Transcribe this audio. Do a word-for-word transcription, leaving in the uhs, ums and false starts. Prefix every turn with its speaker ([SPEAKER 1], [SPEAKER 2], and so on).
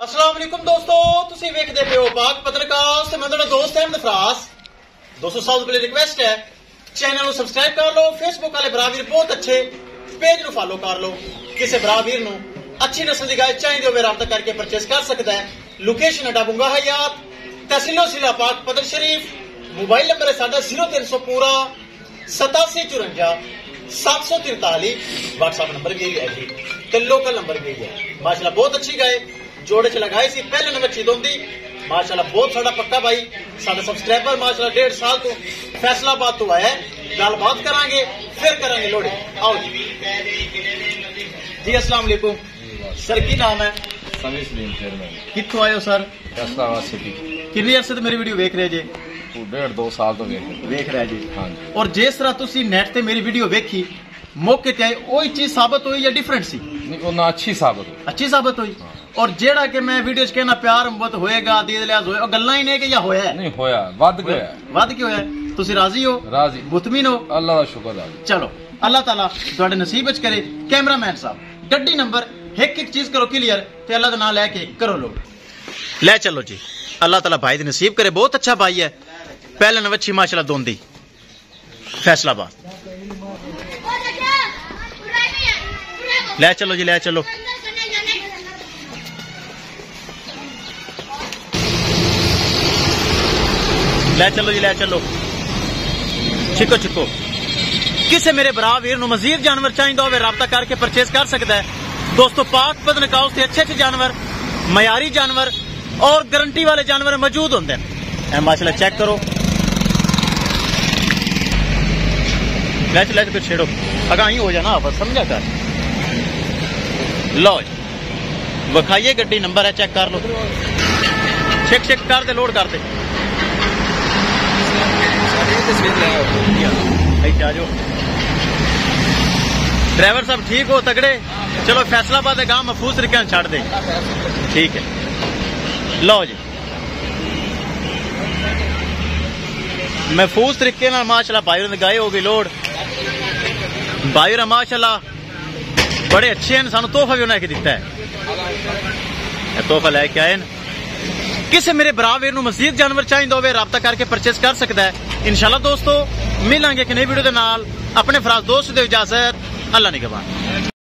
[SPEAKER 1] अस्सलाम वालेकुम दोस्तों, तुसी वेखदे पे हो पाक पत्रकार ते मैं तुहाडा दोस्त अहमद फरास। दोस्तों सब तो पहले रिक्वेस्ट है चैनल को सब्सक्राइब कर लो, फेसबुक वाले बरावीर बहुत अच्छे पेज नु फॉलो कर लो। किसी बरावीर नु अच्छी नस्ल की गाय चाहिए हो राब्ता करके परचेज कर सकता है। लोकेशन है डाबुंगा हयात, तहसीलो जिला पाक पदर शरीफ। मोबाइल नंबर है साडा जीरो तीन सौ पूरा सतासी चुरंजा सात सौ तिरताली। व्हाट्सएप नंबर भी है जी, तो लोकल नंबर भी है। माशाल्लाह बहुत अच्छी गाय जोड़े च लगाई सी, पहले नंबर चीज होंगी। माशाल्लाह बहुत साड़ा पक्का भाई साडा सब्सक्राइबर माशाल्लाह डेढ़ साल तो फैसलाबाद तो आया है। गलबात करांगे फिर करांगे लोड़ी। आओ जी जी अस्सलाम वालेकुम सर, की नाम है?
[SPEAKER 2] समीर सलीम चेयरमैन।
[SPEAKER 1] कित्थों आए हो सर?
[SPEAKER 2] फैसलाबाद सिटी।
[SPEAKER 1] किन्ने अरसे तो मेरी वीडियो वेख रहे जे?
[SPEAKER 2] डेढ़ दो साल तो वेख
[SPEAKER 1] वेख रहे जी।
[SPEAKER 2] हाँ जी।
[SPEAKER 1] और जिस तरह तुसी नेट ते मेरी वीडियो वेखी मौके ते आए वही चीज साबित हुई या डिफरेंट सी?
[SPEAKER 2] नहीं ना अच्छी साबित हुई।
[SPEAKER 1] अच्छी साबित हुई। और जेड़ा कि मैं वीडियो च कहना प्यार मोहब्बत होएगा दीद लिहाज होए गल्ला ही नहीं कि या होया है?
[SPEAKER 2] नहीं होया, वध गया।
[SPEAKER 1] वध क्यों है? तुसी राजी हो?
[SPEAKER 2] राजी।
[SPEAKER 1] मुतमिन हो?
[SPEAKER 2] अल्लाह का शुक्र है।
[SPEAKER 1] चलो अल्लाह ताला तुहाडे नसीब च करे। कैमरामैन साहब गड्डी नंबर एक एक चीज करो क्लियर ते अल्लाह दा नाम लेके करो लोग। ले चलो जी, अल्लाह ताला भाई दी नसीब करे। बहुत अच्छा भाई है, पहले नवच्छी माशाल्लाह दोंदी फैसलाबाद। ले चलो जी, ले चलो। ले चलो जी, ले चलो। छिको छिको। किसे मेरे भरा वीर नु मजीद जानवर चाहिए हो राब्ता करके परचेज कर सकता है। दोस्तों पाक पदनकाउ से अच्छे अच्छे जानवर, मयारी जानवर और गारंटी वाले जानवर मौजूद होंगे। माशाल्लाह चेक करो। ले चलो फिर छेड़ो अगा ही हो जाना बस, समझा कर। लो विखाइए गड्डी नंबर है, चेक कर लो। चेक चेक कर दे, लोड कर दे। ड्राइवर साहब ठीक हो तगड़े? चलो फैसलाबाद गांव महफूज तरीके छड़ दे। ठीक है लो जी, महफूज तरीके माशाल्लाह भाई ने गाय हो गई लोड। भाई माशाल्लाह बड़े अच्छे हैं, सानू तोहफा भी उन्हें दिता है। तोहफा लैके आए न। किसी मेरे भरा वीर मजीद जानवर चाहिए हो राब्ता करके परचेज कर सकता है। इंशाल्लाह दोस्तों मिलांगे एक नई वीडियो के नाल। अपने फराज दोस्त दे इजाजत, अल्लाह निगहबान।